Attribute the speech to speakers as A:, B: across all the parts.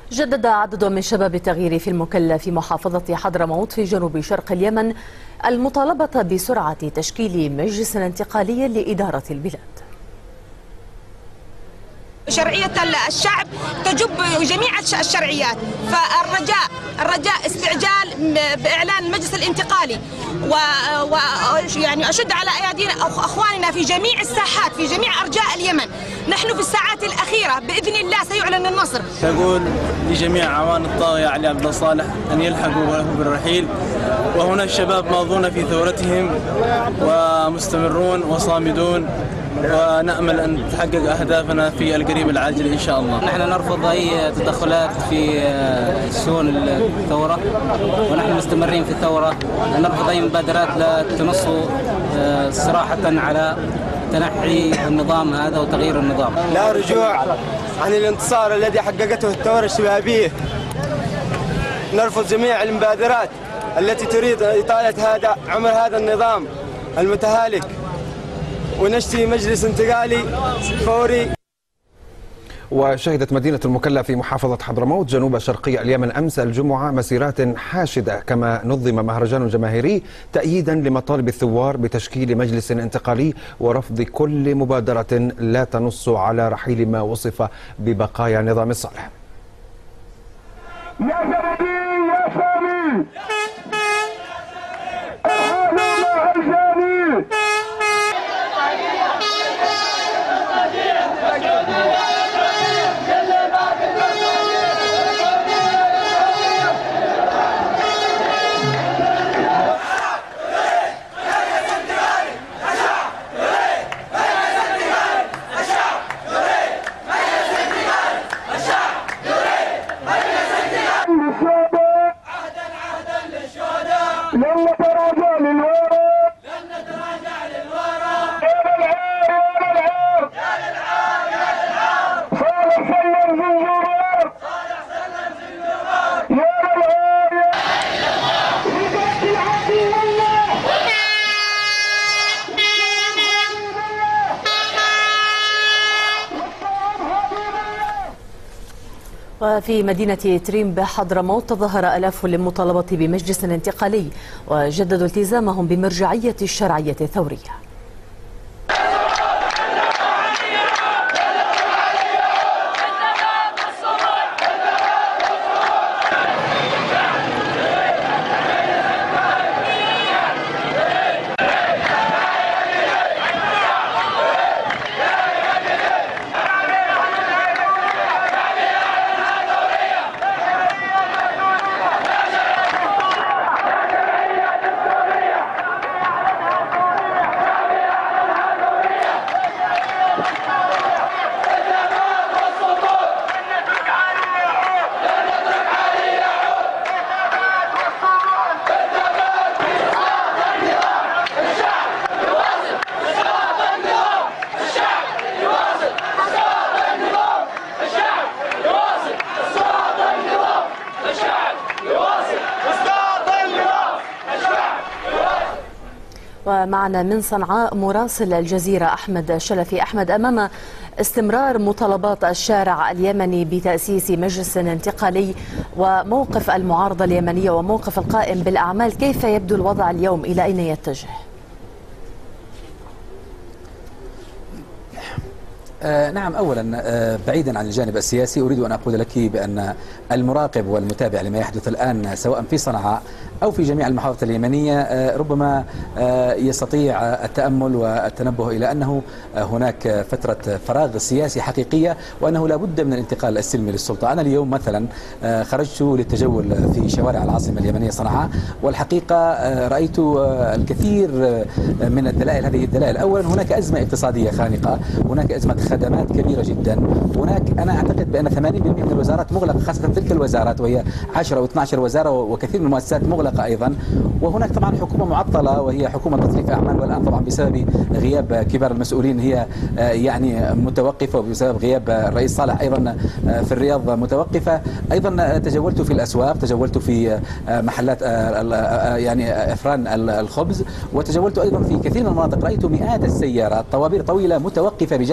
A: جدد عدد من شباب التغيير في المكلا في محافظة حضرموت في جنوب شرق اليمن المطالبة بسرعة تشكيل مجلس انتقالي لإدارة البلاد.
B: شرعية الشعب تجب جميع الشرعيات، فالرجاء استعجال بإعلان المجلس الانتقالي ويعني أشد على أيادينا أخواننا في جميع الساحات في جميع أرجاء اليمن. نحن في الساعات الأخيرة بإذن الله سيعلن النصر.
C: تقول لجميع عوان الطاغية علي عبد الصالح أن يلحقوا وله بالرحيل، وهنا الشباب ماضون في ثورتهم ومستمرون وصامدون، ونأمل أن تحقق أهدافنا في القريب العاجل إن شاء الله.
D: نحن نرفض أي تدخلات في شؤون الثورة، ونحن مستمرين في الثورة. نرفض أي مبادرات لا تنص صراحة على تنحي النظام هذا وتغيير النظام.
E: لا رجوع عن الانتصار الذي حققته الثورة الشبابية. نرفض جميع المبادرات التي تريد إطالة عمر هذا النظام المتهالك، ونشتي مجلس انتقالي فوري.
F: وشهدت مدينة المكلا في محافظة حضرموت جنوب شرقي اليمن أمس الجمعة مسيرات حاشدة، كما نظم مهرجان جماهيري تأييدا لمطالب الثوار بتشكيل مجلس انتقالي ورفض كل مبادرة لا تنص على رحيل ما وصف ببقايا نظام الصالح.
A: وفي مدينة تريم بحضرموت تظاهر آلاف للمطالبة بمجلس انتقالي وجددوا التزامهم بمرجعية الشرعية الثورية. ومعنا من صنعاء مراسل الجزيرة أحمد شلفي. أحمد، أمام استمرار مطالبات الشارع اليمني بتأسيس مجلس انتقالي وموقف المعارضة اليمنية وموقف القائم بالأعمال، كيف يبدو الوضع اليوم؟ إلى أين يتجه؟
G: نعم، أولا بعيدا عن الجانب السياسي أريد أن أقول لك بأن المراقب والمتابع لما يحدث الآن سواء في صنعاء أو في جميع المحافظات اليمنية ربما يستطيع التأمل والتنبه إلى أنه هناك فترة فراغ سياسي حقيقية، وأنه لا بد من الانتقال السلمي للسلطة. أنا اليوم مثلا خرجت للتجول في شوارع العاصمة اليمنية صنعاء، والحقيقة رأيت الكثير من الدلائل. هذه الدلائل: أولا هناك أزمة اقتصادية خانقة، هناك أزمة خدمات كبيرة جدا، هناك أنا أعتقد بأن 80% من الوزارات مغلقة، خاصة تلك الوزارات وهي 10 أو 12 وزارة، وكثير من المؤسسات مغلقة أيضا. وهناك طبعا حكومة معطلة وهي حكومة تصريف أعمال، والآن طبعا بسبب غياب كبار المسؤولين هي يعني متوقفة، وبسبب غياب الرئيس صالح أيضا في الرياض متوقفة. أيضا تجولت في الأسواق، تجولت في محلات يعني أفران الخبز، وتجولت أيضا في كثير من المناطق. رأيت مئات السيارات، طوابير طويلة متوقفة بجانب هذه المحلات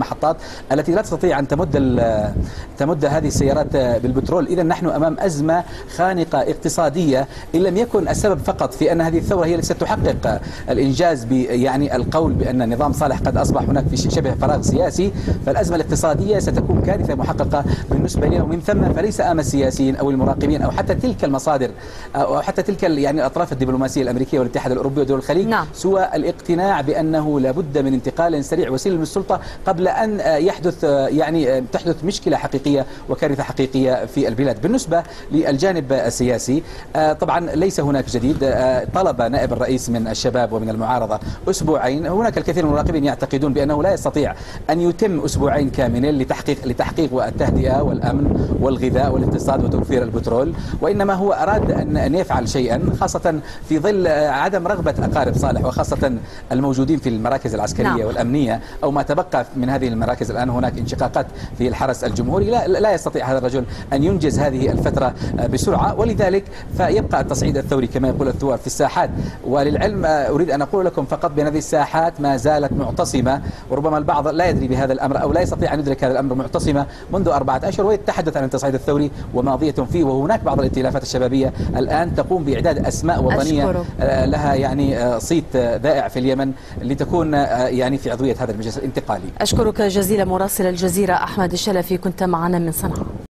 G: المحطات التي لا تستطيع أن تمد هذه السيارات بالبترول. إذا نحن أمام أزمة خانقة اقتصادية، إن لم يكن السبب فقط في أن هذه الثورة هي التي ستحقق الإنجاز يعني القول بأن نظام صالح قد أصبح هناك في شبه فراغ سياسي، فالأزمة الاقتصادية ستكون كارثة محققة بالنسبة لنا. ومن ثم فليس آم السياسيين أو المراقبين أو حتى تلك المصادر أو حتى تلك يعني الأطراف الدبلوماسية الأمريكية والاتحاد الأوروبي ودول الخليج سوى الاقتناع بأنه لابد من انتقال سريع وسلم السلطة قبل أن تحدث مشكلة حقيقية وكارثة حقيقية في البلاد. بالنسبة للجانب السياسي طبعا ليس هناك جديد. طلب نائب الرئيس من الشباب ومن المعارضة أسبوعين. هناك الكثير من المراقبين يعتقدون بأنه لا يستطيع أن يتم أسبوعين كاملين لتحقيق التهدئة والأمن والغذاء والاقتصاد وتوفير البترول، وإنما هو أراد أن يفعل شيئا، خاصة في ظل عدم رغبة أقارب صالح وخاصة الموجودين في المراكز العسكرية والأمنية أو ما تبقى من هذه المراكز. الآن هناك انشقاقات في الحرس الجمهوري، لا يستطيع هذا الرجل أن ينجز هذه الفترة بسرعة، ولذلك فيبقى التصعيد الثوري كما يقول الثوار في الساحات. وللعلم أريد أن أقول لكم فقط بأن هذه الساحات ما زالت معتصمة، وربما البعض لا يدري بهذا الأمر أو لا يستطيع أن يدرك هذا الأمر، معتصمة منذ 4 أشهر ويتحدث عن التصعيد الثوري وماضية فيه. وهناك بعض الائتلافات الشبابية الآن تقوم بإعداد أسماء وطنية لها يعني صيت ذائع في اليمن لتكون يعني في عضوية هذا المجلس الانتقالي.
A: أشكرك جزيلا مراسل الجزيرة أحمد الشلفي، كنت معنا من صنعاء.